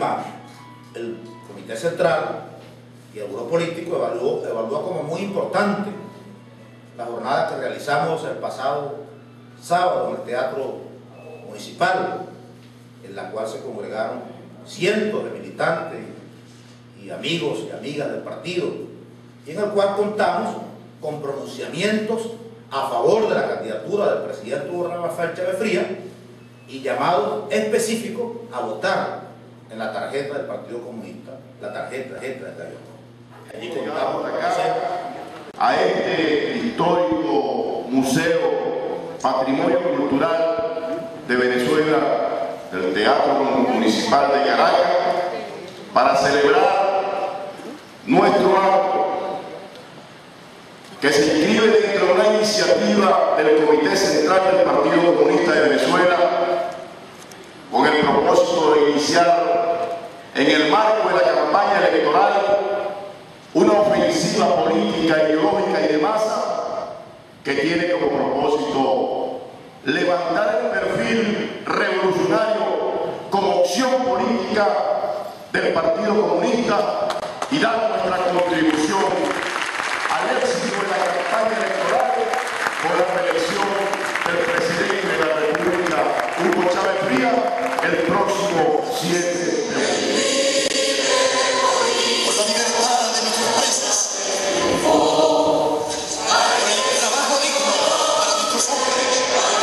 más, el Comité Central y el Grupo Político evaluó como muy importante la jornada que realizamos el pasado sábado en el Teatro Municipal, en la cual se congregaron cientos de militantes y amigos y amigas del partido, y en el cual contamos con pronunciamientos a favor de la candidatura del presidente Hugo Rafael Chávez Frías y llamados específicos a votar en la tarjeta del Partido Comunista, la tarjeta de Gallo. Allí contamos a este histórico museo, patrimonio cultural de Venezuela, del Teatro Municipal de Caracas, para celebrar nuestro acto que se inscribe dentro de una iniciativa del Comité Central del Partido Comunista de Venezuela con el propósito de iniciar en el marco de la campaña electoral una ofensiva política, ideológica y de masa que tiene como propósito levantar el perfil revolucionario como opción política del Partido Comunista y dar nuestra contribución al éxito de la campaña electoral por la reelección del presidente de la República, Hugo Chávez Frías, el próximo 7 de abril. Por la libertad de nuestros presos, por el trabajo digno para nuestros hombres,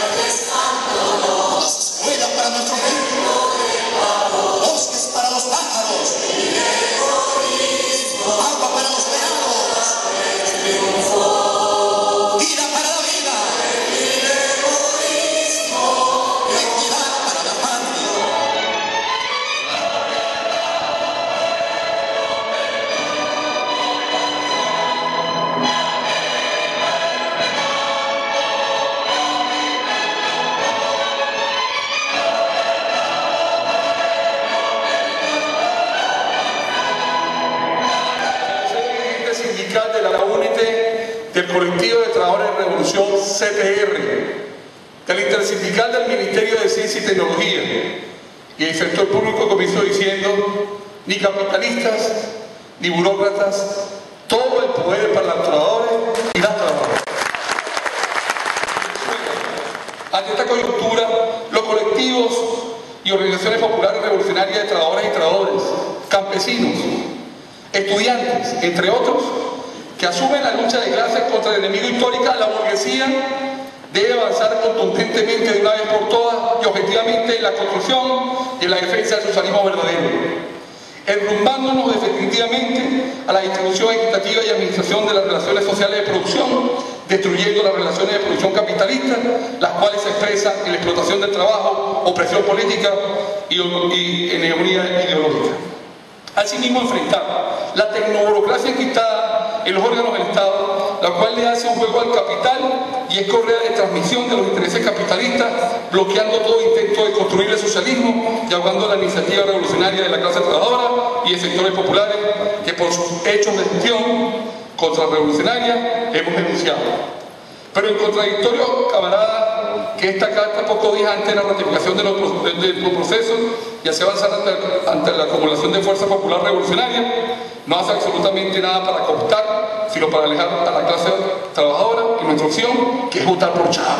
las escuelas para nuestros niños, bosques para los pájaros, agua para los venados, vida para la vida, equidad para la patria. Sindical de la UNIT, del Colectivo de Trabajadores de Revolución CTR, del Intersindical del Ministerio de Ciencia y Tecnología y el sector público, comienzo diciendo, ni capitalistas, ni burócratas, todo el poder para los trabajadores y las trabajadoras. Ante esta coyuntura, los colectivos y organizaciones populares revolucionarias de trabajadoras y trabajadores, campesinos, estudiantes, entre otros, que asumen la lucha de clases contra el enemigo histórico, la burguesía debe avanzar contundentemente de una vez por todas y objetivamente en la construcción y en la defensa del socialismo verdadero, enrumbándonos definitivamente a la distribución equitativa y administración de las relaciones sociales de producción, destruyendo las relaciones de producción capitalista, las cuales se expresan en la explotación del trabajo, opresión política y hegemonía ideológica. Asimismo, enfrentar la tecnoburocracia enquistada en los órganos del Estado, la cual le hace un juego al capital y es correa de transmisión de los intereses capitalistas, bloqueando todo intento de construir el socialismo y ahogando la iniciativa revolucionaria de la clase trabajadora y de sectores populares que por sus hechos de gestión contrarrevolucionaria hemos denunciado. Pero en contradictorio, camarada, que esta carta, pocos días antes de la ratificación de los procesos y hacia avanzar ante la acumulación de fuerza popular revolucionaria, no hace absolutamente nada para cooptar, sino para alejar a la clase trabajadora y nuestra opción, que es votar por Chávez.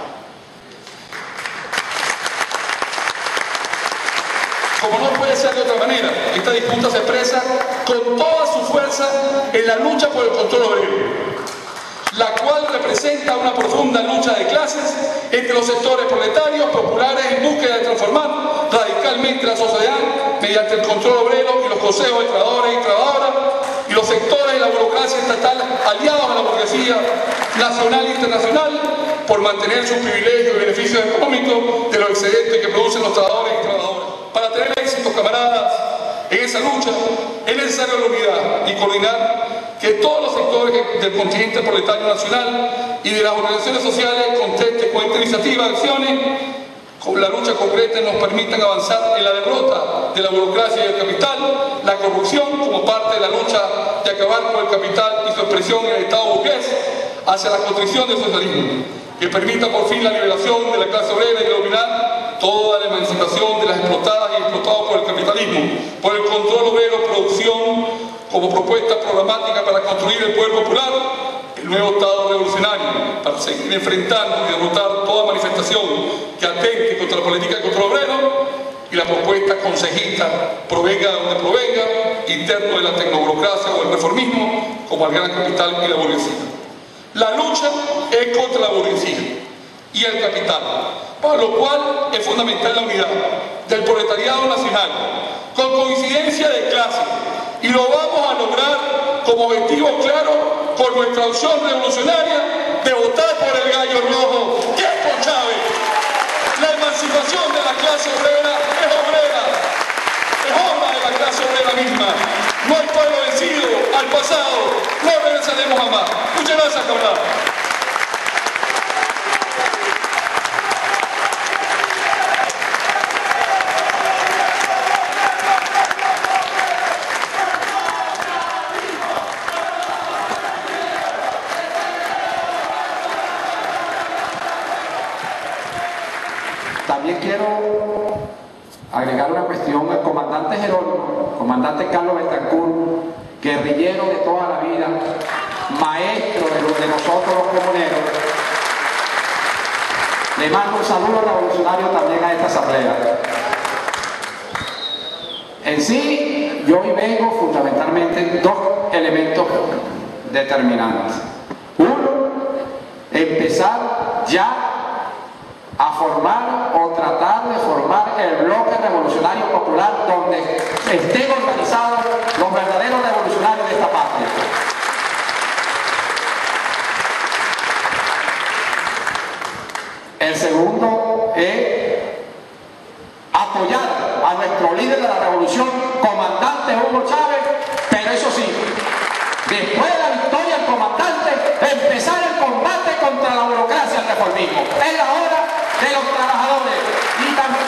Como no puede ser de otra manera, esta disputa se expresa con toda su fuerza en la lucha por el control obrero, la cual representa una profunda lucha de clases entre los sectores proletarios, populares, en búsqueda de transformar radicalmente la sociedad mediante el control obrero y los consejos de trabajadores y trabajadoras, y los sectores de la burocracia estatal aliados a la burguesía nacional e internacional por mantener sus privilegios y beneficios económicos de los excedentes que producen los trabajadores y trabajadoras. Para tener éxito, camaradas, en esa lucha es necesaria la unidad y coordinar que todos los sectores del contingente proletario nacional y de las organizaciones sociales contenten con esta iniciativa de acciones con la lucha concreta nos permitan avanzar en la derrota de la burocracia y el capital, la corrupción como parte de la lucha de acabar con el capital y su expresión en el Estado burgués hacia la construcción del socialismo, que permita por fin la liberación de la clase obrera y la unidad toda la emancipación de las explotadas y explotados por el capitalismo, por el control obrero, producción, como propuesta programática para construir el poder popular, el nuevo Estado revolucionario, para seguir enfrentando y derrotar toda manifestación que atente contra la política de control obrero, y la propuesta consejista, provenga de donde provenga, interno de la tecnoburocracia o el reformismo, como el gran capital y la burguesía. La lucha es contra la burguesía y el capital, para lo cual es fundamental la unidad del proletariado nacional, con coincidencia de clase, y lo vamos a lograr como objetivo claro con nuestra opción revolucionaria de votar por el gallo rojo, que es por Chávez. La emancipación de la clase obrera es obra de la clase obrera misma. No hay pueblo vencido, al pasado no regresaremos jamás. Muchas gracias, camarada. También quiero agregar una cuestión. El comandante Jerónimo, comandante Carlos Betancourt, guerrillero de toda la vida, maestro de nosotros los comuneros, le mando un saludo revolucionario también a esta asamblea. En sí, yo hoy vengo fundamentalmente en dos elementos determinantes. Uno, empezar ya a formar o tratar de formar el bloque revolucionario popular donde estén organizados los verdaderos revolucionarios de esta patria. El segundo es apoyar a nuestro líder de la revolución, comandante Hugo Chávez, pero eso sí, después de la victoria del comandante, empezar el combate contra la burocracia y el reformismo. Es la hora de los trabajadores. Y también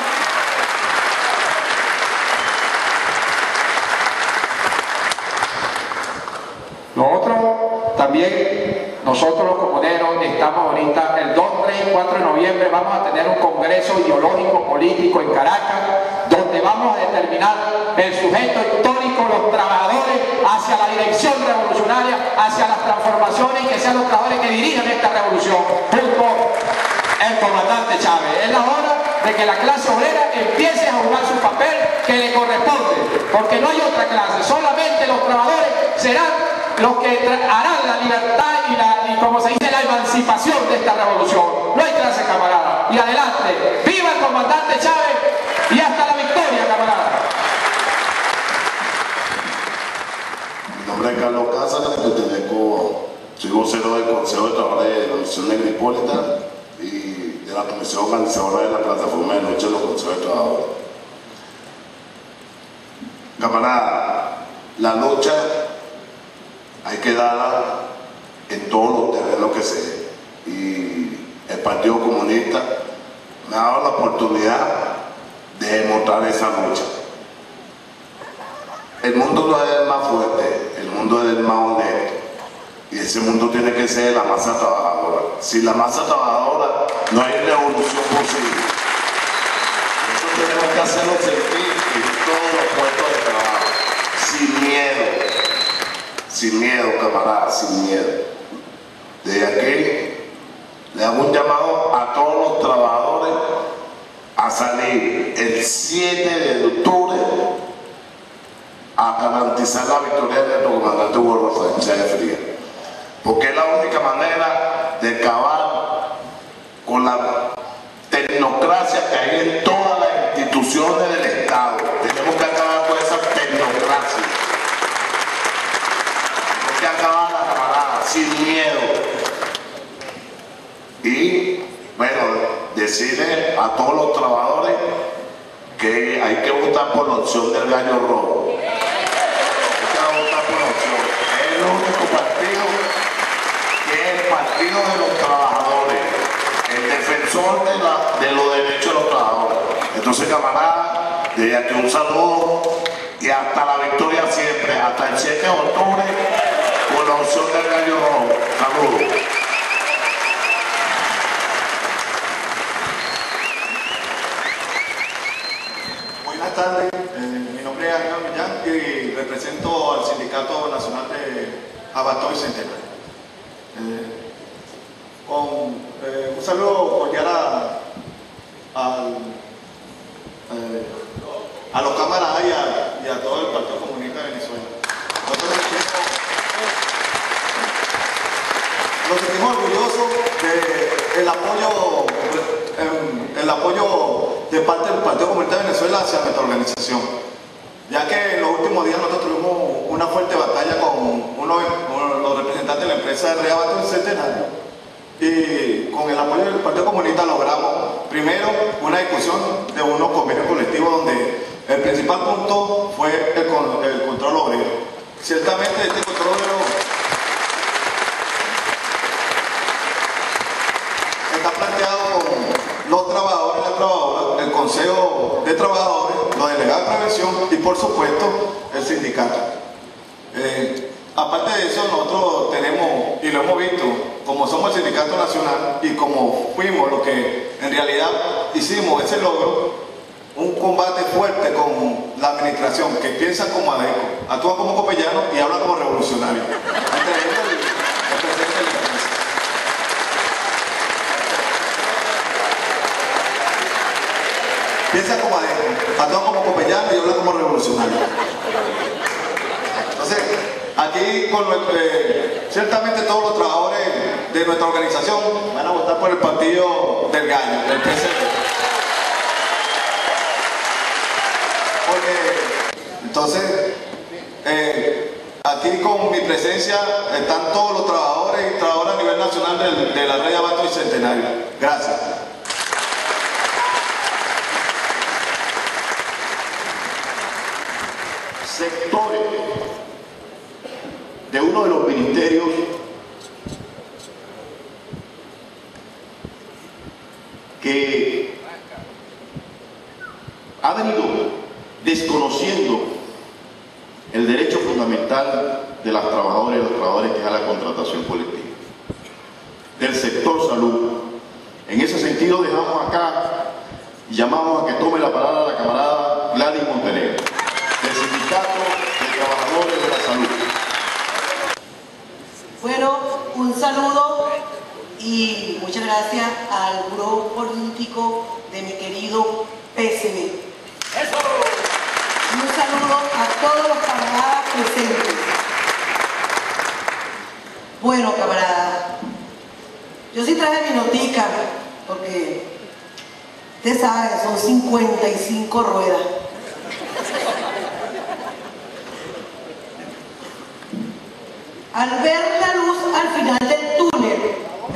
lo otro, también nosotros los comuneros estamos ahorita el 2, 3 y 4 de noviembre vamos a tener un congreso ideológico político en Caracas donde vamos a determinar el sujeto histórico, los trabajadores, hacia la dirección revolucionaria, hacia las transformaciones, y que sean los trabajadores que dirijan esta revolución junto el comandante Chávez. Es la hora de que la clase obrera empiece a jugar su papel que le corresponde, porque no hay otra clase, solamente los trabajadores serán los que harán la libertad y como se dice, la emancipación de esta revolución. No hay clase, camarada. Y adelante, viva el comandante Chávez y hasta la victoria, camarada. Mi nombre es Carlos Cáceres, soy vocero del Consejo de Trabajadores de la Misión Negra Hipólita y de la Comisión Organizadora de la Plataforma de Noche de los Consejos de Trabajadores. Camarada, la lucha hay que darla en todos los terrenos que sea. Y el Partido Comunista me ha dado la oportunidad de demostrar esa lucha. El mundo no es el más fuerte, el mundo es el más honesto. Y ese mundo tiene que ser la masa trabajadora. Sin la masa trabajadora no hay revolución posible. Eso tenemos que hacerlo sentir en todos los puestos de trabajo, sin miedo. Sin miedo, camarada, sin miedo. Desde aquí le hago un llamado a todos los trabajadores a salir el 7 de octubre a garantizar la victoria de nuestro comandante Hugo Rafael Chávez Frías, porque es la única manera de acabar con la tecnocracia que hay en todas las instituciones del Estado. Tenemos que acabar con esa tecnocracia. Que acabar la camarada sin miedo. Y bueno, decirle a todos los trabajadores que hay que votar por la opción del gallo rojo. Hay que votar por la opción. Es el único partido que es el partido de los trabajadores, el defensor de los derechos de los trabajadores. Entonces, camarada, desde aquí un saludo y hasta la victoria siempre, hasta el 7 de octubre. Con la opción del gallo rojo. Saludos. tardes. Mi nombre es Ángel Millán y represento al Sindicato Nacional de Abasto y Centenario. Un saludo cordial a los camaradas y a todo el Partido Comunista de Venezuela. Nos sentimos orgullosos del apoyo de parte del Partido Comunista de Venezuela hacia nuestra organización, ya que en los últimos días nosotros tuvimos una fuerte batalla con los representantes de la empresa de Abasto y Centenario, y con el apoyo del Partido Comunista logramos primero una discusión de unos convenios colectivos donde el principal punto fue el control obrero. Ciertamente este control obrero está planteado con los trabajadores y las trabajadoras, el Consejo de Trabajadores, los delegados de prevención y por supuesto el sindicato. Aparte de eso, nosotros tenemos, y lo hemos visto, como somos el sindicato nacional y como fuimos lo que en realidad hicimos ese logro, un combate fuerte con la administración que piensa como ADECO, actúa como copellano y habla como revolucionario. Entre ellos el presidente de la empresa. Piensa como ADECO, actúa como copellano y habla como revolucionario. Entonces, aquí ciertamente todos los trabajadores de nuestra organización van a votar por el partido del gallo, del PCV. Entonces, aquí con mi presencia están todos los trabajadores y trabajadoras a nivel nacional de la red Abasto y Centenario. Gracias. Sectores de uno de los ministerios que ha venido desconociendo el derecho fundamental de las trabajadoras y los trabajadores, que es a la contratación colectiva, del sector salud. En ese sentido dejamos acá y llamamos a que tome la palabra la camarada Gladys Montenegro, del Sindicato de Trabajadores de la Salud. Bueno, un saludo y muchas gracias al grupo político de mi querido PCV. Y un saludo a todos los camaradas presentes. Bueno, camaradas, yo sí traje mi notica, porque ustedes saben, son 55 ruedas. Al ver la luz al final del túnel,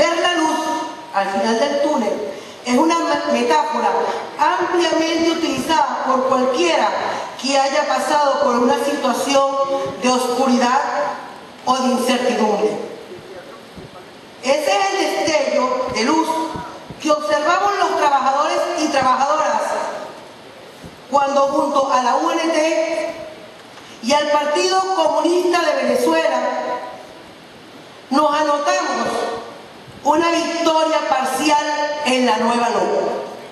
es una metáfora ampliamente utilizada por cualquiera que haya pasado por una situación de oscuridad o de incertidumbre. Ese es el destello de luz que observamos los trabajadores y trabajadoras cuando junto a la UNT y al Partido Comunista de Venezuela nos anotamos una victoria parcial en la nueva luz,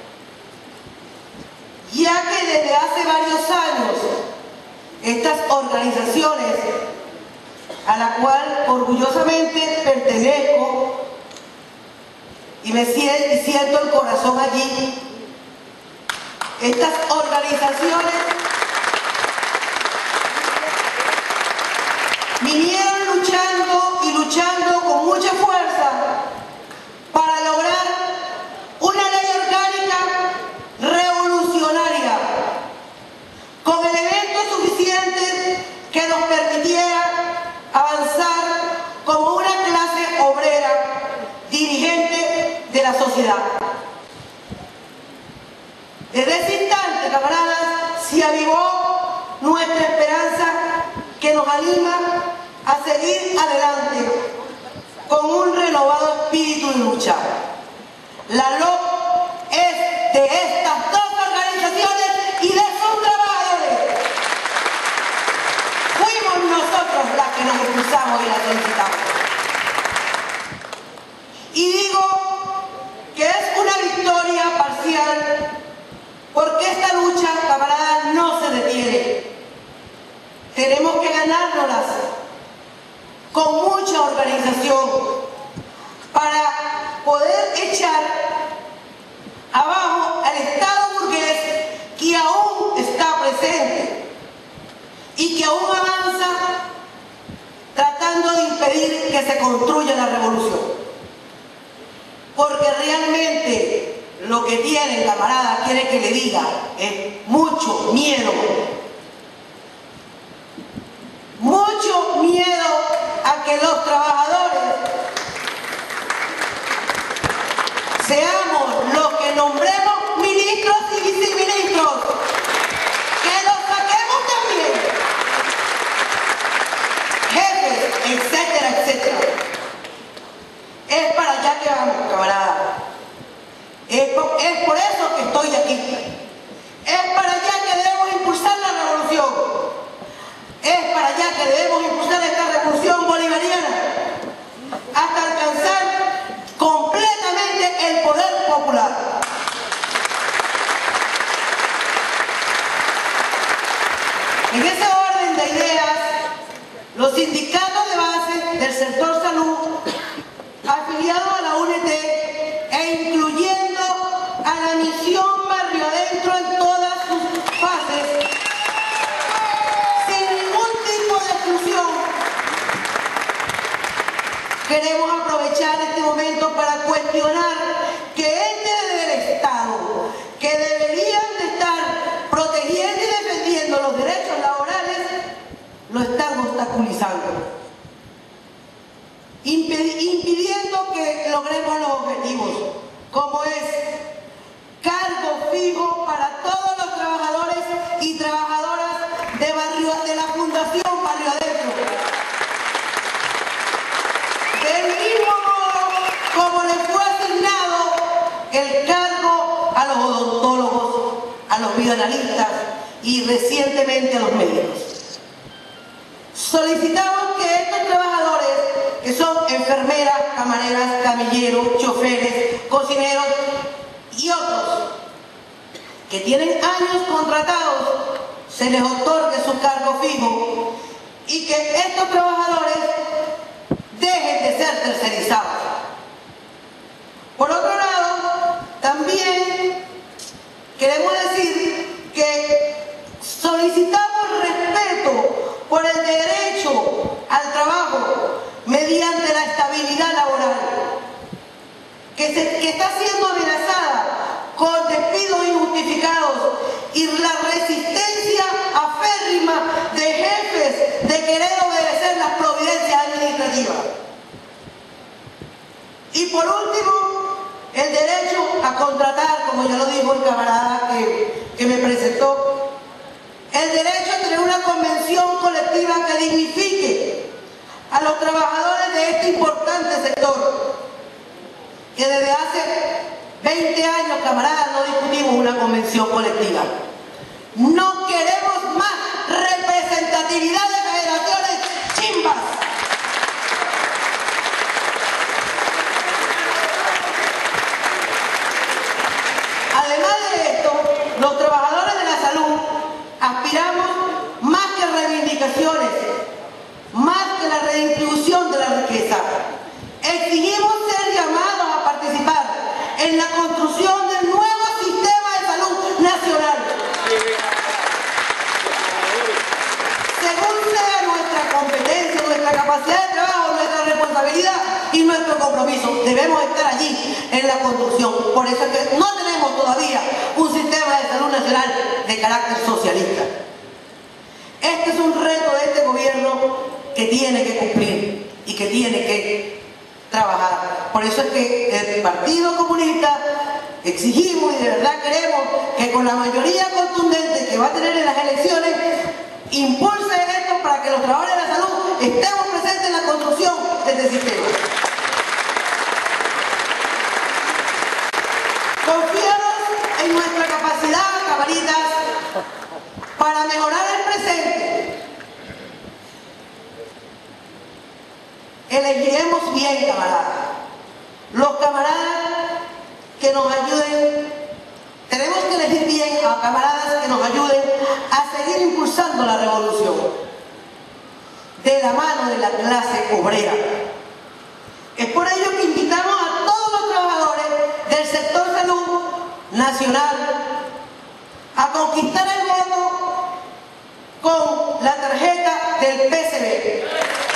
ya que desde hace varios años estas organizaciones, a la cual orgullosamente pertenezco y me siento el corazón allí, estas organizaciones vinieron luchando con mucha fuerza para lograr una ley orgánica revolucionaria con elementos suficientes que nos permitiera avanzar como una clase obrera dirigente de la sociedad. Desde ese instante, camaradas, se avivó nuestra esperanza que nos anima a seguir adelante con un renovado espíritu de lucha. La LOC es de estas dos organizaciones y de sus trabajadores. Fuimos nosotros las que nos impulsamos y las solicitamos. Y digo que es una victoria parcial porque esta lucha, camaradas, no organización para poder echar abajo al Estado burgués que aún está presente y que aún avanza tratando de impedir que se construya la revolución. Porque realmente lo que tienen, camarada, quiere que le diga, es mucho miedo. Mucho miedo a que los trabajadores seamos los que nombremos ministros y viceministros, que los saquemos también, jefes, etcétera, etcétera. Es para allá que vamos, camarada. Es por eso que estoy aquí. Es para allá que debemos impulsar la revolución. Es para allá que debemos impulsar esta revolución bolivariana hasta alcanzar completamente el poder popular. En ese orden de ideas, los sindicatos de base del sector salud, afiliados a la UNT e incluyendo a la misión Barrio Adentro en todas sus fases, sin ningún tipo de exclusión, queremos aprovechar este momento para cuestionar que entes del Estado que deberían de estar protegiendo y defendiendo los derechos laborales lo están obstaculizando, impidiendo que logremos los objetivos, como es cargo fijo para todos los trabajadores y trabajadoras de la Fundación Barrio Adentro. Del mismo modo como le fue asignado el cargo a los odontólogos, a los bioanalistas y recientemente a los médicos. Solicitamos que estos trabajadores, que son enfermeras, camareras, camilleros, choferes, cocineros y otros, que tienen años contratados, se les otorgue su cargo fijo y que estos trabajadores dejen de ser tercerizados. Por otro lado, también queremos decir que solicitamos respeto por el derecho al trabajo mediante la estabilidad laboral, que está siendo amenazada con despidos injustificados y la resistencia aférrima de jefes de querer obedecer las providencias administrativas. Y por último, el derecho a contratar, como ya lo dijo el camarada que me presentó, el derecho a tener una convención colectiva que dignifique a los trabajadores de este importante sector, que desde hace 20 años, camaradas, no discutimos una convención colectiva. No queremos más representatividad de federaciones chimbas. Además de esto, los trabajadores de la salud aspiramos más que reivindicaciones, más que la redistribución de la riqueza. Exigimos ser llamados a participar en la construcción del nuevo sistema de salud nacional. Según sea nuestra competencia, nuestra capacidad de trabajo, nuestra responsabilidad y nuestro compromiso, debemos estar allí en la construcción. Por eso es que no tenemos todavía un sistema de salud nacional de carácter socialista. Este es un reto de este gobierno que tiene que cumplir y que tiene que trabajar. Por eso es que el Partido Comunista exigimos y de verdad queremos que con la mayoría contundente que va a tener en las elecciones, impulse esto para que los trabajadores de la salud estemos presentes en la construcción de este sistema. Confiamos en nuestra capacidad, camaritas, para mejorar el presente. Elegiremos bien, camaradas. Los camaradas que nos ayuden, tenemos que elegir bien a camaradas que nos ayuden a seguir impulsando la revolución de la mano de la clase obrera, Es por ello que invitamos a todos los trabajadores del sector salud nacional a conquistar el voto con la tarjeta del PCB,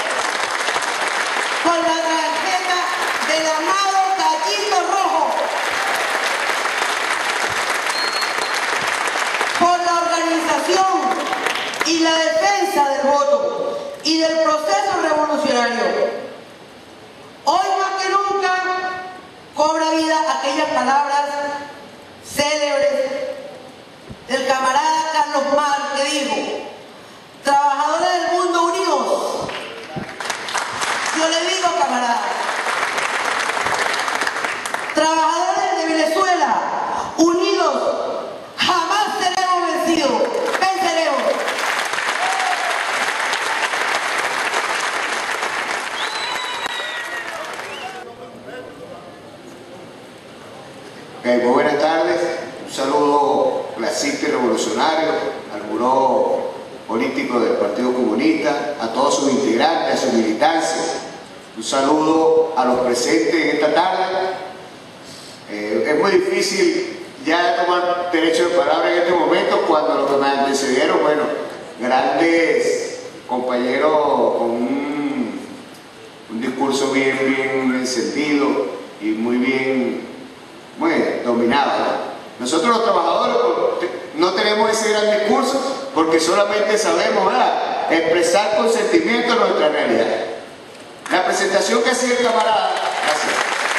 con la tarjeta del amado Gallito Rojo, por la organización y la defensa del voto y del proceso revolucionario. Hoy más que nunca cobra vida aquellas palabras célebres del camarada Carlos Marx que dijo: trabajadores del mundo unidos. Yo le digo, camarada, trabajadores de Venezuela, unidos, jamás seremos vencidos, venceremos. Muy buenas tardes, un saludo clasista y revolucionario, a algunos políticos del Partido Comunista, a todos sus integrantes, a su militancia. Un saludo a los presentes en esta tarde. Es muy difícil ya tomar derecho de palabra en este momento cuando los que me antecedieron, bueno, grandes compañeros con un discurso bien encendido y muy bien dominado, ¿no? Nosotros los trabajadores no tenemos ese gran discurso porque solamente sabemos, ¿verdad?, expresar con sentimiento nuestra realidad. La presentación que hacía el camarada, gracias.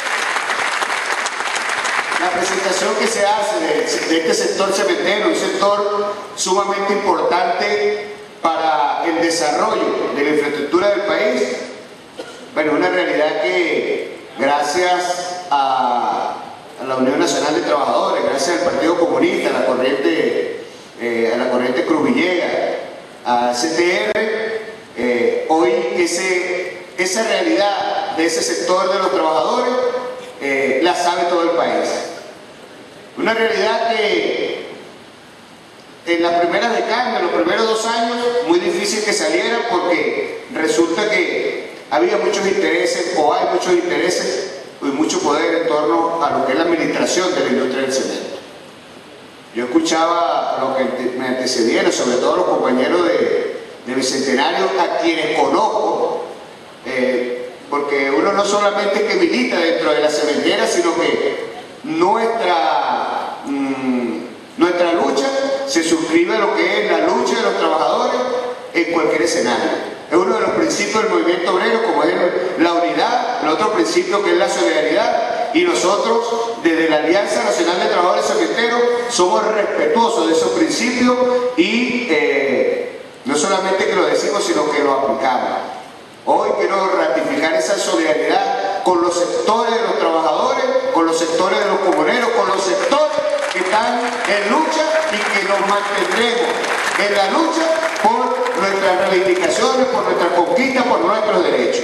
La presentación que se hace de este sector cementero, un sector sumamente importante para el desarrollo de la infraestructura del país, bueno, una realidad que gracias a la Unión Nacional de Trabajadores, gracias al Partido Comunista, a la corriente Cruz Villegas, a CTR, hoy esa realidad de ese sector de los trabajadores la sabe todo el país. Una realidad que en las primeras décadas, en los primeros 2 años, muy difícil que saliera porque resulta que había muchos intereses, o hay muchos intereses y mucho poder en torno a lo que es la administración de la industria del cemento. Yo escuchaba a los que me antecedieron, sobre todo los compañeros de Bicentenario, a quienes conozco, porque uno no solamente es que milita dentro de la cementera, sino que nuestra lucha se suscribe a lo que es la lucha de los trabajadores en cualquier escenario. Es uno de los principios del movimiento obrero, como es la unidad, el otro principio que es la solidaridad, y nosotros desde la Alianza Nacional de Trabajadores Cementeros somos respetuosos de esos principios y no solamente que lo decimos, sino que lo aplicamos. Hoy quiero ratificar esa solidaridad con los sectores de los trabajadores, con los sectores de los comuneros, con los sectores que están en lucha y que nos mantendremos en la lucha por nuestras reivindicaciones, por nuestras conquistas, por nuestros derechos.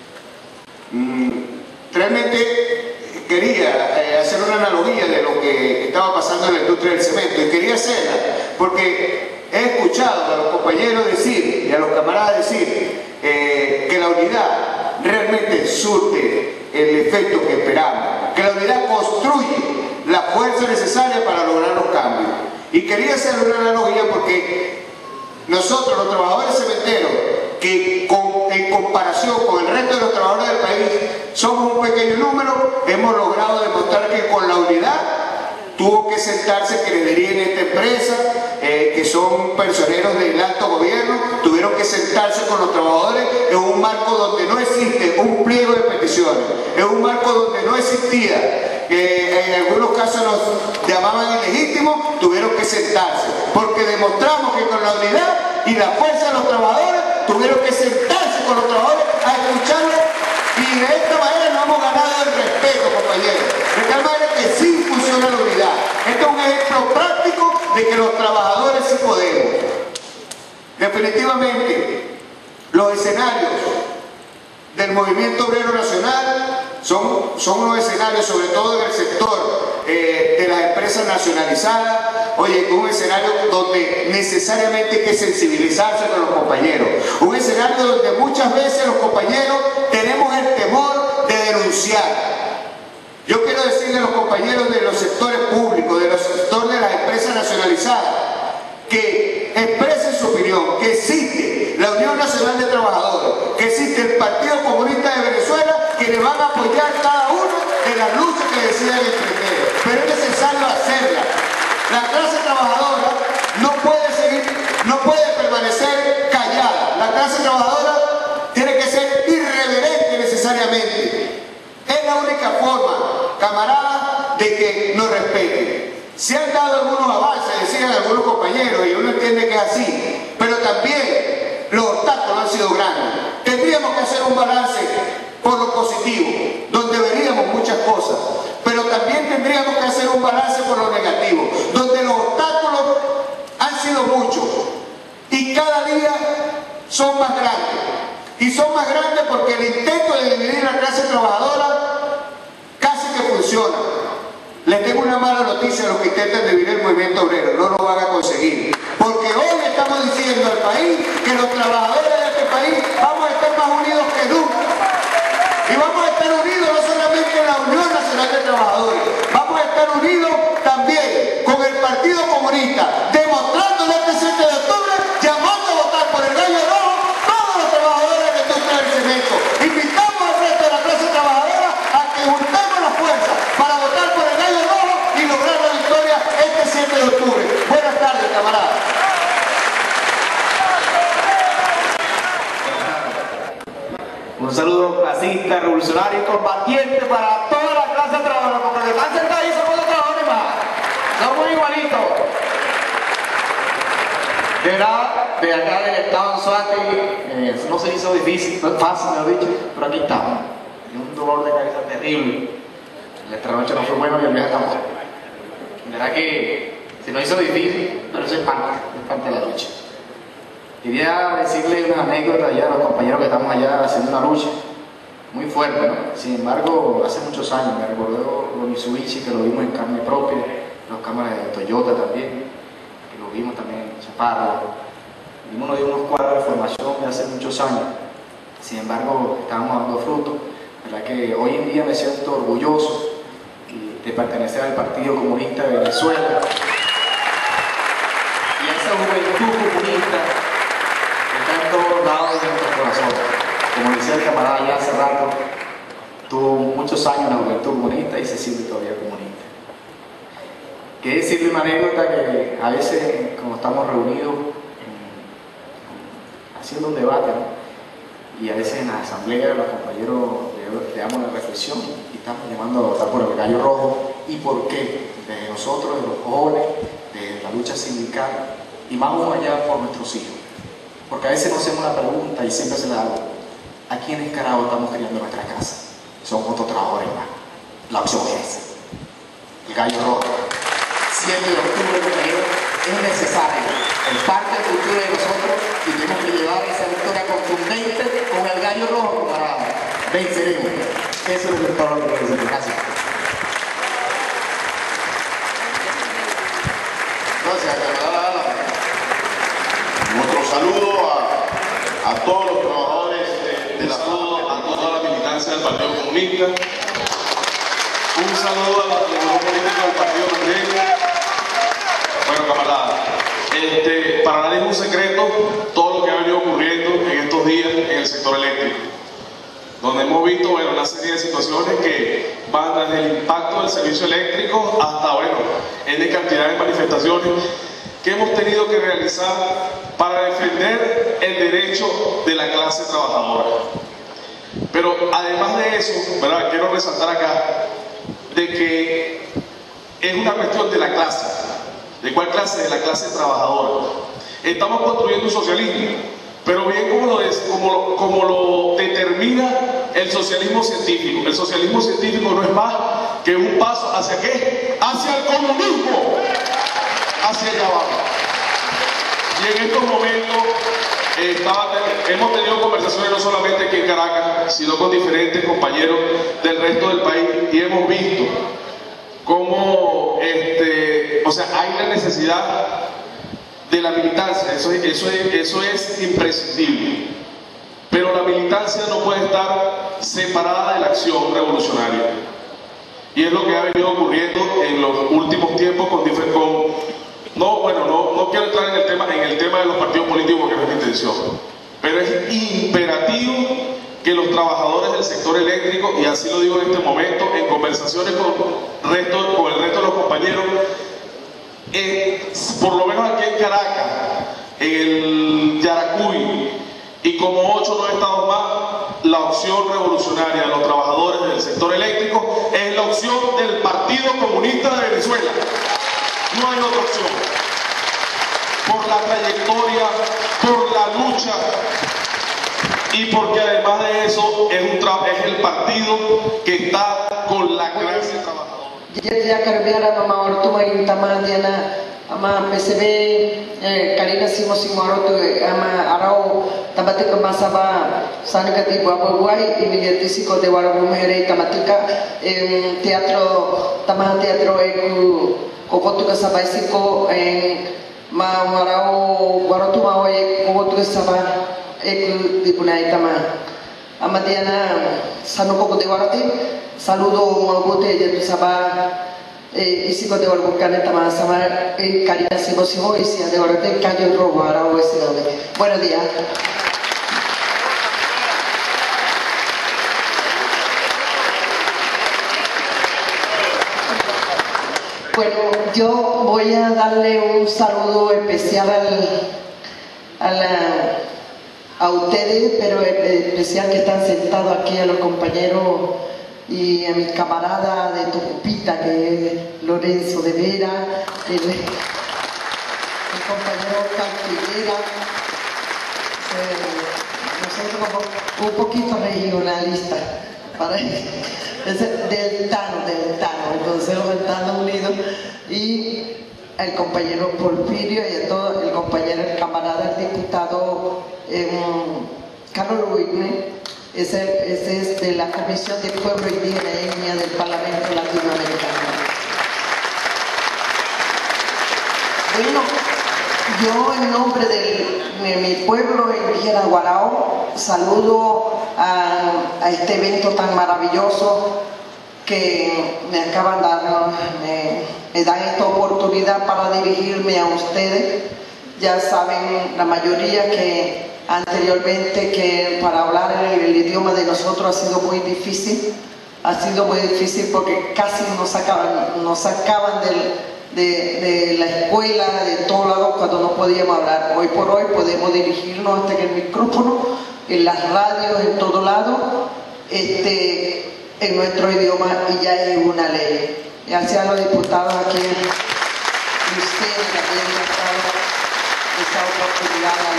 Realmente quería hacer una analogía de lo que estaba pasando en la industria del cemento, y quería hacerla porque he escuchado a los compañeros decir y a los camaradas decir que la unidad realmente surte el efecto que esperamos, que la unidad construye la fuerza necesaria para lograr los cambios. Y quería hacer una analogía porque nosotros, los trabajadores cementeros, que en comparación con el resto de los trabajadores del país somos un pequeño número, hemos logrado demostrar que con la unidad tuvo que sentarse creería en esta empresa, que son personeros del alto gobierno, tuvieron que sentarse con los trabajadores en un marco donde no existe un pliego de peticiones, en un marco donde no existía, en algunos casos nos llamaban ilegítimos, tuvieron que sentarse, porque demostramos que con la unidad y la fuerza de los trabajadores tuvieron que sentarse con los trabajadores a escucharlos, y de esta manera nos hemos ganado el respeto, compañeros, de tal manera que sí funciona la unidad. Este es un ejemplo práctico de que los trabajadores sí podemos. Definitivamente, los escenarios del movimiento obrero nacional son unos escenarios, sobre todo en el sector de las empresas nacionalizadas, oye, un escenario donde necesariamente hay que sensibilizarse con los compañeros, un escenario donde muchas veces los compañeros tenemos el temor de denunciar. Yo quiero decirle a los compañeros de los sectores públicos, de los sectores de las empresas nacionalizadas, que expresen su opinión, que existe la Unión Nacional de Trabajadores, que existe el Partido Comunista de Venezuela, que le van a apoyar cada uno de las luchas que decidan emprender. Pero es necesario hacerla. La clase trabajadora no puede permanecer callada. La clase trabajadora tiene que ser irreverente necesariamente. Es la única forma, camaradas, de que nos respeten. Se han dado algunos avances, decían algunos compañeros, y uno entiende que es así, pero también los obstáculos han sido grandes. Tendríamos que hacer un balance por lo positivo, donde veríamos muchas cosas, pero también tendríamos que hacer un balance por lo negativo, donde los obstáculos han sido muchos y cada día son más grandes. Y son más grandes porque el intento de dividir la clase trabajadora casi que funciona. Les tengo una mala noticia a los que intentan dividir el movimiento obrero: no lo van a conseguir. Porque hoy estamos diciendo al país que los trabajadores de este país vamos a estar más unidos que nunca. Y vamos a estar unidos no solamente en la Unión Nacional de Trabajadores, vamos a estar unidos también con el Partido Comunista, demostrándole este 7 de octubre, llamando a votar por el gallo rojo todos los trabajadores de la industria del cemento. Invitamos al resto de la clase trabajadora a que juntemos las fuerzas para votar por el gallo rojo y lograr la victoria este 7 de octubre. Buenas tardes, camaradas. Un saludo clasista, revolucionario y combatiente para toda la clase trabajadora, porque los que están sentados ahí somos los trabajadores más. Somos igualitos. De verdad, de acá del estado de Anzoátegui, no se hizo difícil, no es fácil, me lo he dicho, pero aquí estamos. Y un dolor de cabeza terrible. Esta noche no fue bueno y el viaje tampoco. De verdad que se nos hizo difícil, pero eso es parte de la lucha. Quería decirle una anécdota ya a los compañeros que estamos allá haciendo una lucha muy fuerte, ¿no? Sin embargo, hace muchos años me recordó los Mitsubishi, que lo vimos en carne propia, las cámaras de Toyota también, que lo vimos también en Chaparro. Vimos unos cuadros de formación de hace muchos años. Sin embargo, estábamos dando frutos. ¿Verdad? Que hoy en día me siento orgulloso de pertenecer al Partido Comunista de Venezuela. Y esa juventud comunista está en todos lados de nuestro corazón. Como decía el camarada ya hace rato, tuvo muchos años en la juventud comunista y se siente todavía comunista. Quería decirle una anécdota que a veces, cuando estamos reunidos haciendo un debate, ¿no? Y a veces en la asamblea los compañeros le damos la reflexión y estamos llamando a votar por el gallo rojo. ¿Y por qué? Desde nosotros, de los jóvenes, de la lucha sindical y más aún allá por nuestros hijos. Porque a veces nos hacemos la pregunta y siempre se la hago: ¿a quiénes carajo estamos criando en nuestra casa? Son otros trabajadores más. La opción es esa. El gallo rojo. 7 de octubre, compañeros, es necesario. Es parte del futuro de nosotros y tenemos que llevar esa victoria contundente con el gallo rojo, camarada. Venceremos. Eso es lo que todo lo que decir. Gracias. Gracias, camarada. Nuestro saludo a todos los trabajadores de la saludo a toda la militancia del Partido Comunista. Un saludo a los políticos del Partido Comunista. Bueno, camaradas, para nadie es un secreto todo lo que ha venido ocurriendo en estos días en el sector eléctrico, donde hemos visto una serie de situaciones que van desde el impacto del servicio eléctrico hasta en cantidad de manifestaciones que hemos tenido que realizar para defender el derecho de la clase trabajadora. Pero además de eso, ¿verdad? Quiero resaltar acá de que es una cuestión de la clase. ¿De cuál clase? De la clase trabajadora. Estamos construyendo un socialismo, pero bien como lo determina el socialismo científico. El socialismo científico no es más que un paso hacia ¿qué? Hacia el comunismo, hacia allá abajo. Y en estos momentos hemos tenido conversaciones no solamente aquí en Caracas, sino con diferentes compañeros del resto del país, y hemos visto cómo hay la necesidad de la militancia. Eso es imprescindible, pero la militancia no puede estar separada de la acción revolucionaria. es lo que ha venido ocurriendo en los últimos tiempos no quiero entrar en el tema de los partidos políticos porque no es mi intención, pero es imperativo que los trabajadores del sector eléctrico, y así lo digo en este momento, en conversaciones con el resto de los compañeros, por lo menos aquí en Caracas, en el Yaracuy y como 8 o 9 estados más, la opción revolucionaria de los trabajadores del sector eléctrico es la opción del Partido Comunista de Venezuela. No hay otra opción. Por la trayectoria, por la lucha y porque además de eso es el partido que está con la clase trabajadora. Ya carbiara mama ortuma intama diana ama PCB Karina Simo Arotu ama arau tabatika masaba sanagati buabuai imiliatisiko de warabumere tamatika teatro eku kokotuka sabaisiko ma warau warotu mawe kokotuka saba eku dipunai tama amadiana sanoko de warati saludo mabote de saba isiko de warbucane tama sama Karina Simo y si de warate cayo robo arau ese donde. Buenos días. Bueno, yo voy a darle un saludo especial a ustedes, pero especial que están sentados aquí, a los compañeros y a mi camarada de Tucupita, que es Lorenzo de Vera, el compañero Cantillera, nosotros como un poquito regionalista. Del Tano, entonces los Tano Unidos, y el compañero Porfirio y a todo el compañero, el camarada, el diputado Carlos Luigne, ese es de la Comisión de Pueblo Indígena y Etnia del Parlamento Latinoamericano. Bueno, yo en nombre de mi pueblo indígena Guarao saludo a este evento tan maravilloso que me acaban de dar, me dan esta oportunidad para dirigirme a ustedes. Ya saben la mayoría que anteriormente que para hablar el idioma de nosotros ha sido muy difícil porque casi nos sacaban de la escuela, de todos lados, cuando no podíamos hablar. Hoy por hoy podemos dirigirnos hasta en el micrófono, en las radios, en todo lado, en nuestro idioma, y ya es una ley. Gracias a los diputados aquí, y ustedes también han dado esa oportunidad, la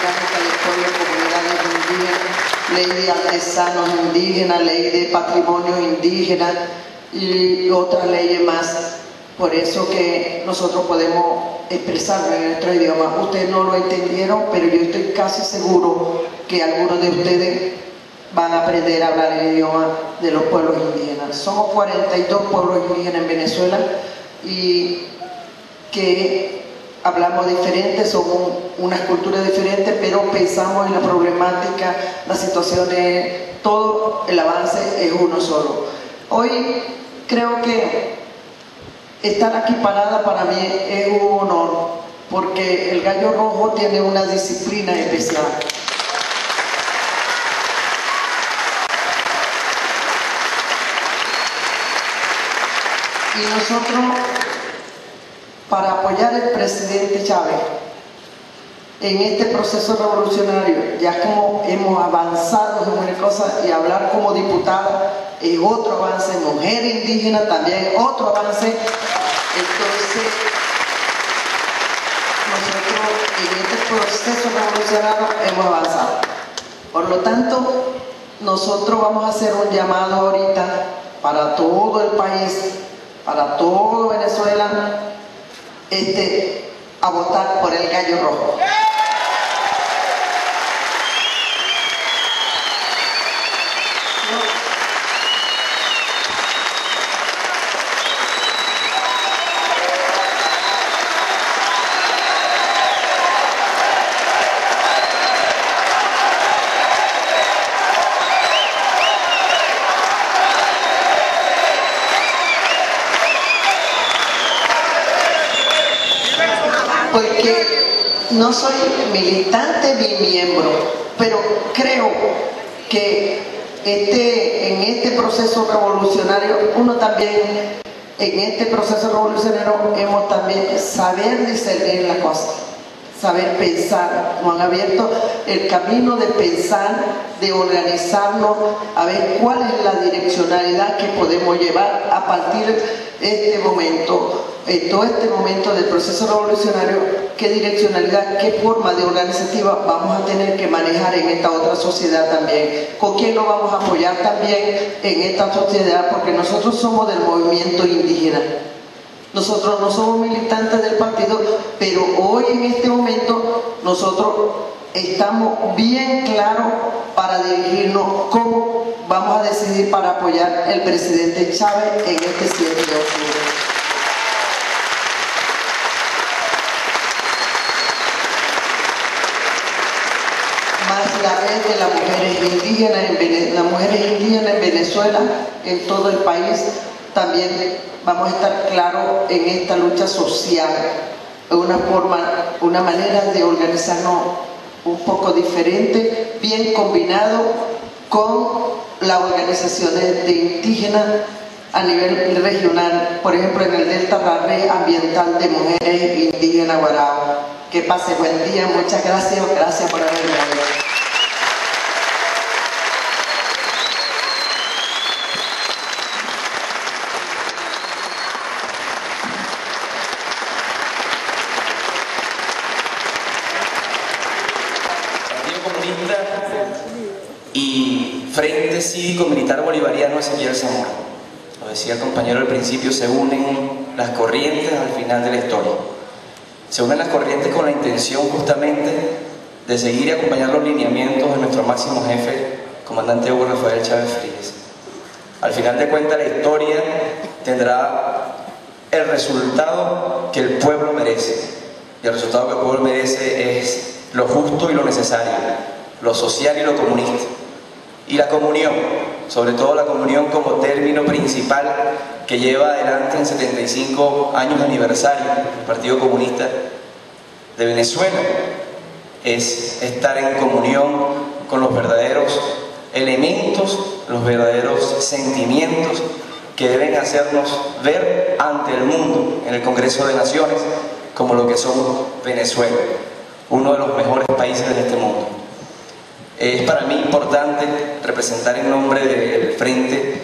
ley orgánica del pueblo, comunidades indígenas, ley de artesanos indígenas, ley de patrimonio indígena y otras leyes más. Por eso que nosotros podemos expresarlo en nuestro idioma. Ustedes no lo entendieron, pero yo estoy casi seguro que algunos de ustedes van a aprender a hablar el idioma de los pueblos indígenas. Somos 42 pueblos indígenas en Venezuela y que hablamos diferentes, somos unas culturas diferentes, pero pensamos en la problemática, las situaciones, todo el avance es uno solo. Hoy creo que estar aquí parada para mí es un honor, porque el Gallo Rojo tiene una disciplina especial. Y nosotros, para apoyar al presidente Chávez en este proceso revolucionario, ya como hemos avanzado en una cosa, y hablar como diputada es otro avance, mujer indígena también otro avance. Entonces, nosotros en este proceso revolucionario hemos avanzado. Por lo tanto, nosotros vamos a hacer un llamado ahorita para todo el país, para todo Venezuela, a votar por el Gallo Rojo. porque no soy militante ni miembro, pero creo que en este proceso revolucionario, uno también, en este proceso revolucionario, hemos también saber discernir las cosas, saber pensar. Nos han abierto el camino de pensar, de organizarnos, a ver cuál es la direccionalidad que podemos llevar a partir de este momento, todo este momento del proceso revolucionario, qué direccionalidad, qué forma de organizativa vamos a tener que manejar en esta otra sociedad también, con quién nos vamos a apoyar también en esta sociedad, porque nosotros somos del movimiento indígena. Nosotros no somos militantes del partido, pero hoy en este momento nosotros estamos bien claros para dirigirnos cómo vamos a decidir para apoyar al presidente Chávez en este 7 de octubre. Más la red de las mujeres indígenas en Venezuela, en todo el país, también vamos a estar claros en esta lucha social, una manera de organizarnos un poco diferente, bien combinado con las organizaciones de indígenas a nivel regional, por ejemplo en el Delta, la Red Ambiental de Mujeres Indígenas Guarao. Que pase buen día, muchas gracias por haberme oído. Y Frente Cívico Militar Bolivariano Ezequiel Zamora. Lo decía el compañero al principio, se unen las corrientes al final de la historia. Se unen las corrientes con la intención justamente de seguir y acompañar los lineamientos de nuestro máximo jefe, comandante Hugo Rafael Chávez Frías. Al final de cuentas la historia tendrá el resultado que el pueblo merece. Y el resultado que el pueblo merece es lo justo y lo necesario, lo social y lo comunista. Y la comunión, sobre todo la comunión como término principal que lleva adelante en 75 años de aniversario del Partido Comunista de Venezuela, es estar en comunión con los verdaderos elementos, los verdaderos sentimientos que deben hacernos ver ante el mundo en el Congreso de Naciones como lo que somos Venezuela, uno de los mejores países de este mundo. Es para mí importante representar en nombre del Frente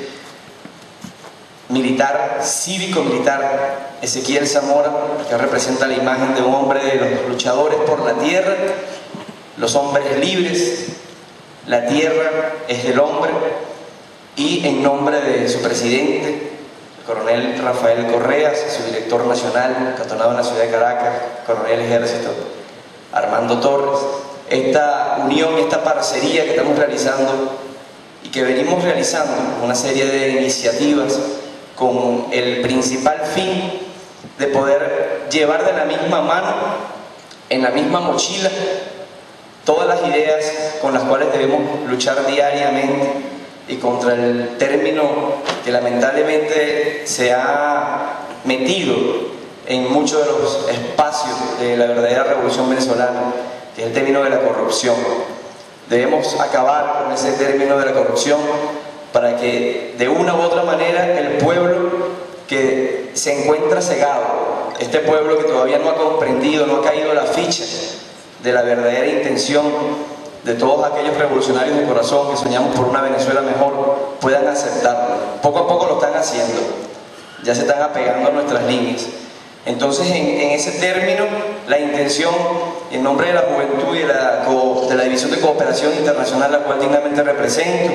Militar, Cívico-Militar Ezequiel Zamora, que representa la imagen de un hombre de los luchadores por la tierra, los hombres libres, la tierra es del hombre, y en nombre de su presidente, el coronel Rafael Correas, su director nacional, cantonado en la ciudad de Caracas, coronel ejército Armando Torres, esta unión, esta parcería que estamos realizando y que venimos realizando una serie de iniciativas con el principal fin de poder llevar de la misma mano, en la misma mochila, todas las ideas con las cuales debemos luchar diariamente y contra el término que lamentablemente se ha metido en muchos de los espacios de la verdadera revolución venezolana, que es el término de la corrupción. Debemos acabar con ese término de la corrupción para que de una u otra manera el pueblo que se encuentra cegado, este pueblo que todavía no ha comprendido, no ha caído la ficha de la verdadera intención de todos aquellos revolucionarios de corazón que soñamos por una Venezuela mejor, puedan aceptarlo. Poco a poco lo están haciendo, ya se están apegando a nuestras líneas. Entonces, en ese término, la intención, en nombre de la juventud y de la División de Cooperación Internacional, la cual dignamente represento,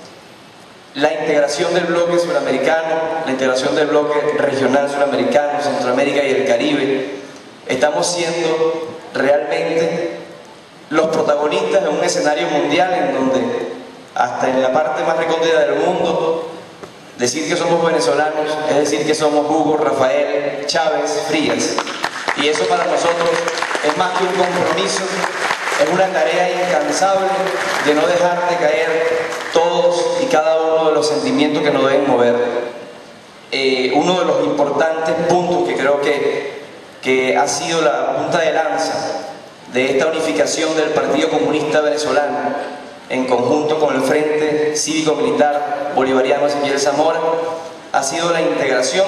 la integración del bloque suramericano, la integración del bloque regional suramericano, Centroamérica y el Caribe, estamos siendo realmente los protagonistas de un escenario mundial en donde, hasta en la parte más recóndita del mundo, decir que somos venezolanos es decir que somos Hugo Rafael Chávez Frías. Y eso para nosotros es más que un compromiso, es una tarea incansable de no dejar de caer todos y cada uno de los sentimientos que nos deben mover. Uno de los importantes puntos que creo que que ha sido la punta de lanza de esta unificación del Partido Comunista Venezolano en conjunto con el Frente Cívico Militar Bolivariano Ezequiel Zamora, ha sido la integración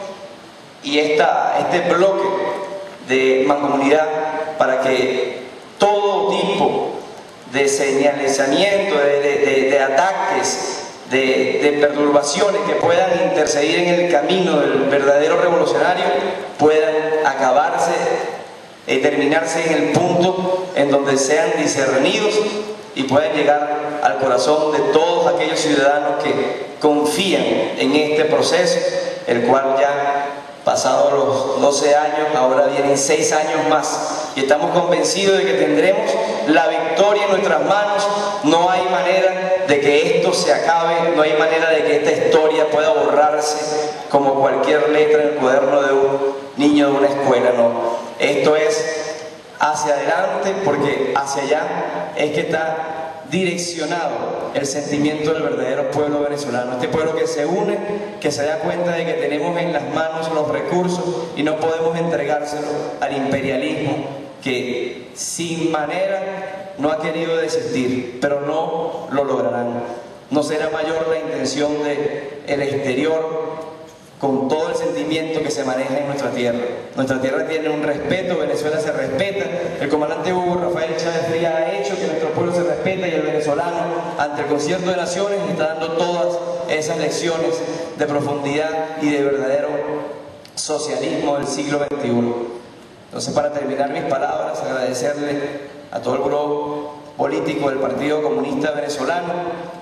y este bloque de mancomunidad para que todo tipo de señalizamiento, de ataques, de perturbaciones que puedan interceder en el camino del verdadero revolucionario puedan acabarse, terminarse en el punto en donde sean discernidos y puedan llegar al corazón de todos aquellos ciudadanos que confían en este proceso, el cual ya pasados los 12 años, ahora vienen 6 años más y estamos convencidos de que tendremos la victoria en nuestras manos. No hay manera de que esto se acabe, no hay manera de que esta historia pueda borrarse como cualquier letra en el cuaderno de un niño de una escuela, no. Esto es hacia adelante, porque hacia allá es que está direccionado el sentimiento del verdadero pueblo venezolano, este pueblo que se une, que se da cuenta de que tenemos en las manos los recursos y no podemos entregárselo al imperialismo que sin manera no ha querido desistir, pero no lo lograrán. No será mayor la intención del exterior con todo el sentimiento que se maneja en nuestra tierra. Nuestra tierra tiene un respeto, Venezuela se respeta, el comandante Hugo Rafael Chávez Frías ha hecho que nuestro pueblo se respeta y el venezolano ante el concierto de naciones está dando todas esas lecciones de profundidad y de verdadero socialismo del siglo XXI. Entonces, para terminar mis palabras, agradecerle a todo el grupo político del Partido Comunista Venezolano,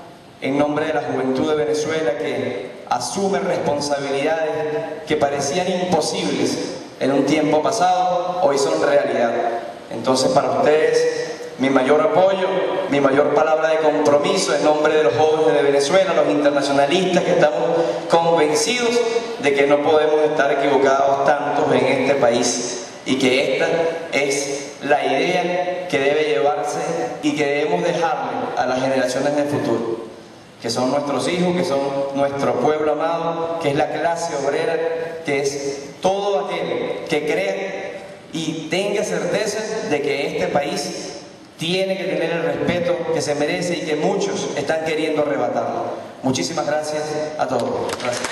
en nombre de la juventud de Venezuela, que asume responsabilidades que parecían imposibles en un tiempo pasado, hoy son realidad. Entonces, para ustedes, mi mayor apoyo, mi mayor palabra de compromiso en nombre de los jóvenes de Venezuela, los internacionalistas que estamos convencidos de que no podemos estar equivocados tantos en este país y que esta es la idea que debe llevarse y que debemos dejarle a las generaciones del futuro, que son nuestros hijos, que son nuestro pueblo amado, que es la clase obrera, que es todo aquel que crea y tenga certeza de que este país tiene que tener el respeto que se merece y que muchos están queriendo arrebatarlo. Muchísimas gracias a todos. Gracias.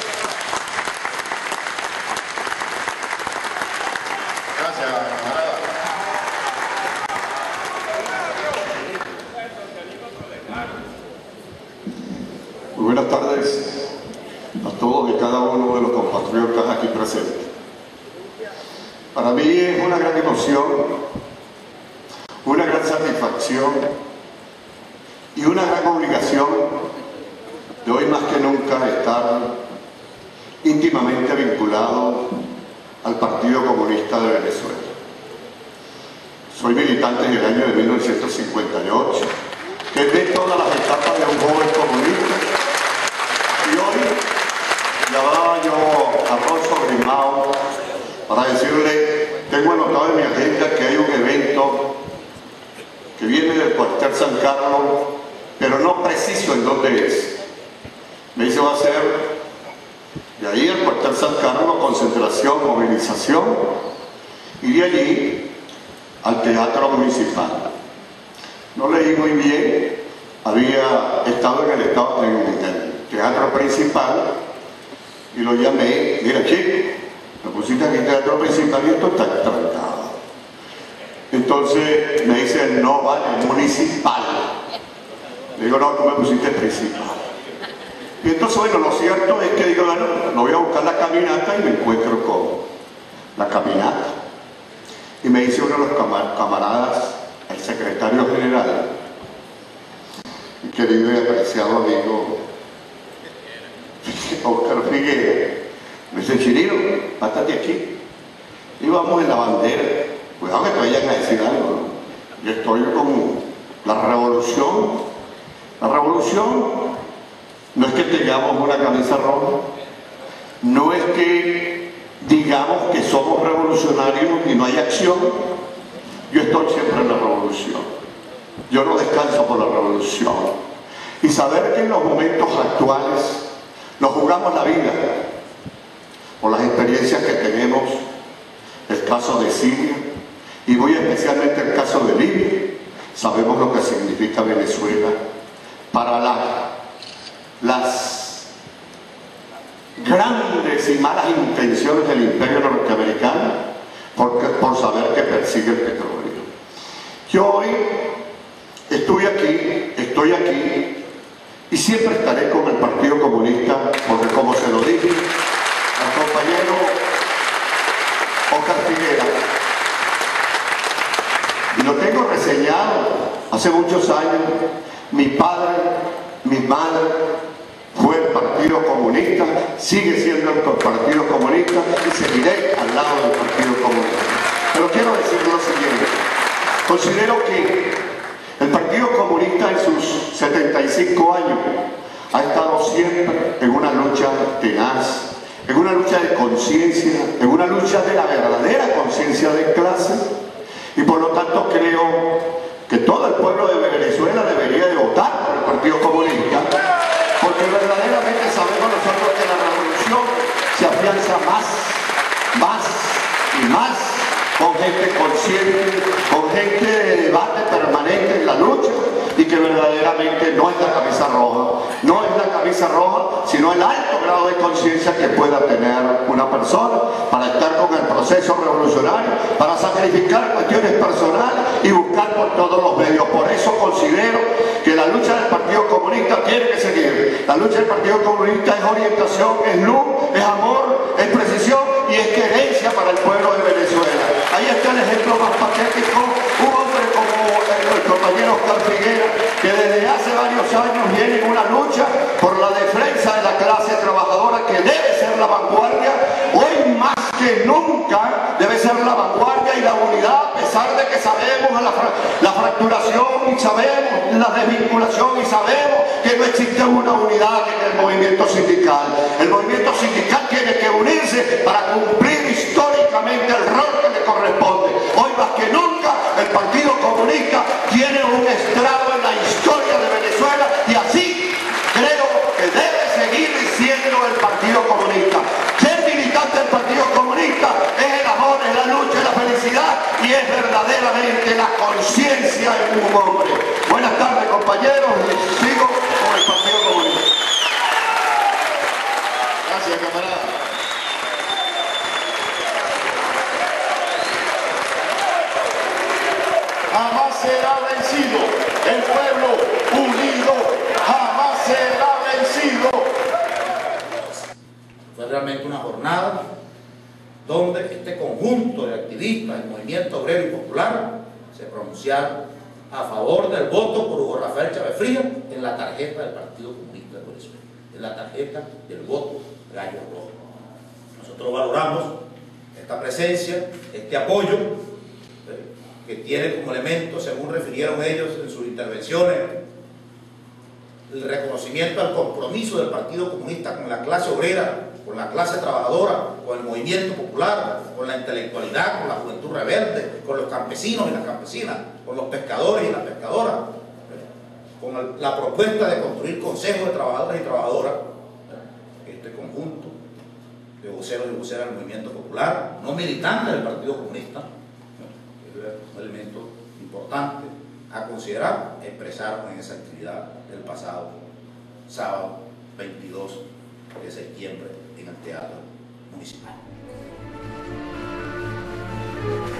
Muy buenas tardes a todos y cada uno de los compatriotas aquí presentes. Para mí es una gran emoción, una gran satisfacción y una gran obligación de hoy más que nunca estar íntimamente vinculado al Partido Comunista de Venezuela. Soy militante en el año de 1958, que es de todas las etapas de un joven comunista. Y hoy llamaba yo a Alfonso Grimao para decirle, tengo anotado en mi agenda que hay un evento que viene del cuartel San Carlos, pero no preciso en dónde es. Me dice, va a ser de ahí al cuartel San Carlos, concentración, movilización, y de allí al Teatro Municipal. No leí muy bien, había estado en el teatro principal y lo llamé, mira chico, me pusiste aquí teatro principal y esto está trancado. Entonces me dice, no vale, municipal. Le digo, no, tú me pusiste principal. Y entonces, bueno, lo cierto es que digo, bueno, no voy a buscar la caminata y me encuentro con la caminata. Y me dice uno de los camaradas, el secretario general, mi querido y apreciado amigo Óscar Figueroa, me dice, Chirino, pásate aquí. Y vamos en la bandera. Cuidado que te vayan a decir algo, ¿no? Yo estoy con la revolución. La revolución no es que tengamos una camisa roja, no es que digamos que somos revolucionarios y no hay acción. Yo estoy siempre en la revolución. Yo no descanso por la revolución. Y saber que en los momentos actuales nos jugamos la vida por las experiencias que tenemos, el caso de Siria y muy especialmente el caso de Libia. Sabemos lo que significa Venezuela para las grandes y malas intenciones del imperio norteamericano por saber que persigue el petróleo. Yo hoy estoy aquí y siempre estaré con el Partido Comunista, porque como se lo dije al compañero Oscar Figuera, y lo tengo reseñado hace muchos años, mi padre, mi madre fue el Partido Comunista, sigue siendo el Partido Comunista y seguiré al lado del Partido Comunista. Pero quiero decir lo siguiente, considero que el Partido Comunista en sus 75 años ha estado siempre en una lucha tenaz, en una lucha de conciencia, en una lucha de la verdadera conciencia de clase, y por lo tanto creo que todo el pueblo de Venezuela debería de votar por el Partido Comunista, porque verdaderamente sabemos nosotros que la revolución se afianza más y más con gente consciente, con gente de debate permanente en la lucha, y que verdaderamente no es la camisa roja, no es la camisa roja, sino el alto grado de conciencia que pueda tener una persona para estar con el proceso revolucionario, para sacrificar cuestiones personales y buscar por todos los medios. Por eso considero que la lucha del Partido Comunista tiene que seguir. La lucha del Partido Comunista es orientación, es luz, es amor, es precisión y es querencia para el pueblo de Venezuela. Ahí está el ejemplo más patético, un hombre como el compañero Oscar Figuera, que desde hace varios años viene en una lucha por la defensa de la clase trabajadora, que debe ser la vanguardia, hoy más que nunca debe ser la vanguardia y la unidad, a pesar de que sabemos la fracturación y sabemos la desvinculación y sabemos que no existe una unidad en el movimiento sindical. El movimiento sindical tiene que unirse para cumplir históricamente el rol que le corresponde. Hoy más que nunca el Partido Comunista tiene un estrado en la historia de Venezuela y así creo que debe seguir siendo el Partido Comunista. Ser militante del Partido Comunista es el amor, es la lucha, es la felicidad y es verdaderamente la conciencia de un hombre. Buenas tardes, compañeros, y sigo con el Partido Comunista. Gracias, camarada. Jamás será vencido. El pueblo unido jamás será vencido. Fue realmente una jornada donde este conjunto de activistas del movimiento obrero y popular se pronunciaron a favor del voto por Hugo Rafael Chávez Frías en la tarjeta del Partido Comunista de Venezuela, en la tarjeta del voto gallo rojo. Nosotros valoramos esta presencia, este apoyo, que tiene como elemento, según refirieron ellos en sus intervenciones, el reconocimiento al compromiso del Partido Comunista con la clase obrera, con la clase trabajadora, con el movimiento popular, con la intelectualidad, con la juventud rebelde, con los campesinos y las campesinas, con los pescadores y las pescadoras, con la propuesta de construir consejos de trabajadores y trabajadoras. Este conjunto de voceros y voceras del movimiento popular, no militantes del Partido Comunista, un elemento importante a considerar, expresaron en esa actividad del pasado sábado 22 de septiembre en el Teatro Municipal.